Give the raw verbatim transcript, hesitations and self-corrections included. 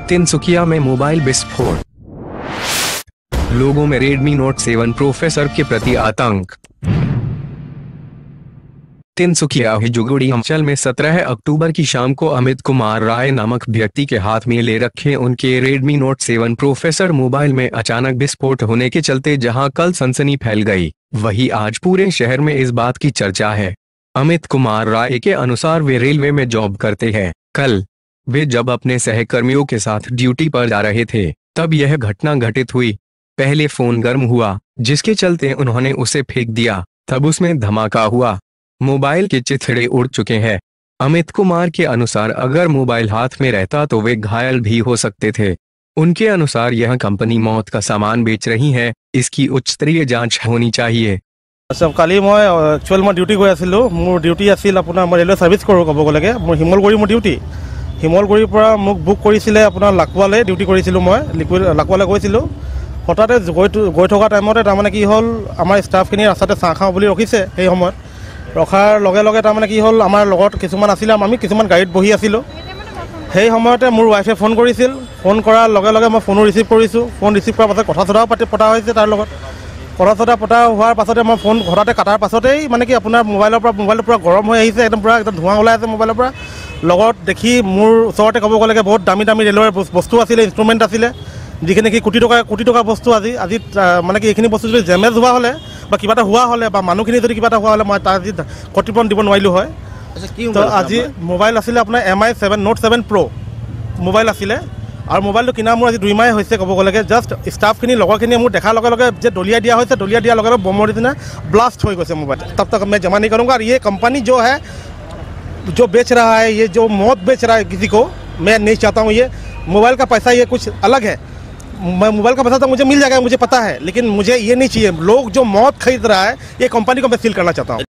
तिनसुकिया में मोबाइल विस्फोट, लोगों में रेडमी नोट सेवन प्रोसेसर के प्रति आतंक। तिनसुकिया हिजुगुड़ी अंचल में सत्रह अक्टूबर की शाम को अमित कुमार राय नामक व्यक्ति के हाथ में ले रखे उनके Redmi note seven processor mobile में अचानक विस्फोट होने के चलते जहां कल सनसनी फैल गई, वहीं आज पूरे शहर में इस बात की चर्चा है। अमित कुमार राय के अनुसार वे रेलवे में जॉब करते हैं। कल वे जब अपने सहकर्मियों के साथ ड्यूटी पर जा रहे थे तब यह घटना घटित हुई। पहले फोन गर्म हुआ, जिसके चलते उन्होंने उसे फेंक दिया, तब उसमें धमाका हुआ। मोबाइल के चिथड़े उड़ चुके हैं। अमित कुमार के अनुसार अगर मोबाइल हाथ में रहता तो वे घायल भी हो सकते थे। उनके अनुसार यह कंपनी मौत का सामान बेच रही है, इसकी उच्च स्तरीय जांच होनी चाहिए। सब काली मैं एक्चुअल मैं ड्यूटी गई आसिलो। मोर ड्यूटी आसिल अपना मैं रेलवे सर्विस करूँ कब गले मोर हिमलगुड़ी मोर ड्यूटी हिमलगुड़ीर পৰা মোক বুক কৰিছিলে আপোনাৰ লাকুৱালে ডিউটি কৰিছিলোঁ। মই লিকুইড লাকুৱালে গৈছিলোঁ। হঠাতে গৈ গৈ থকা টাইমতে তাৰমানে কি হ'ল, আমাৰ ষ্টাফখিনি ৰাস্তাতে চাহ খাওঁ বুলি ৰখিছে। সেই সময়ত ৰখাৰ লগে লগে তাৰমানে কি হ'ল, আমাৰ লগত কিছুমান আছিলে, আমি কিছুমান গাড়ীত বহি আছিলোঁ। সেই সময়তে মোৰ ৱাইফে ফোন কৰিছিল। ফোন কৰাৰ লগে লগে মই ফোনো ৰিচিভ কৰিছোঁ। ফোন ৰিচিভ কৰাৰ পাছত কথা চথাও পাতি পতা হৈছে তাৰ লগত। কথা চথা পতা হোৱাৰ পাছতে মই ফোন হঠাতে কাটাৰ পাছতেই মানে কি আপোনাৰ মোবাইলৰ পৰা মোবাইলটো পূৰা গৰম হৈ আহিছে, একদম পূৰা একদম ধোঁৱা ওলাই আছে মোবাইলৰ পৰা। লগত দেখি মোৰ ওচৰতে ক'ব গ'লে বহুত দামী দামী ৰেলৱেৰ বস্তু আছিলে, ইনষ্ট্ৰুমেণ্ট আছিলে, যিখিনি কি কোটি টকা কোটি টকা বস্তু আজি আজি মানে কি এইখিনি বস্তু যদি ডেমেজ হোৱা হ'লে বা কিবা এটা হোৱা হ'লে বা মানুহখিনি যদি কিবা এটা হোৱা হ'লে মই তাৰ আজি ক্ষতিপূৰণ দিব নোৱাৰিলোঁ হয়। তো আজি মোবাইল আছিলে আপোনাৰ M I seven note seven pro' mobile আছিলে। আৰু মোবাইলটো কিনা মোৰ আজি দুই মাহে হৈছে ক'ব গ'লে। জাষ্ট ষ্টাফখিনি লগৰখিনিয়ে মোৰ দেখাৰ লগে লগে যে দলিয়াই দিয়া হৈছে, দলিয়াই দিয়াৰ লগে লগে বমৰ নিচিনা ব্লাষ্ট হৈ গৈছে মোবাইল। तब तक मैं जमा नहीं करूँगा। और ये कंपनी जो है जो बेच रहा है, ये जो मौत बेच रहा है किसी को, मैं नहीं चाहता हूँ। ये मोबाइल का पैसा ये कुछ अलग है। मोबाइल का पैसा तो मुझे मिल जाएगा, मुझे पता है, लेकिन मुझे ये नहीं चाहिए। लोग जो मौत खरीद रहा है, ये कंपनी को मैं सील करना चाहता हूँ।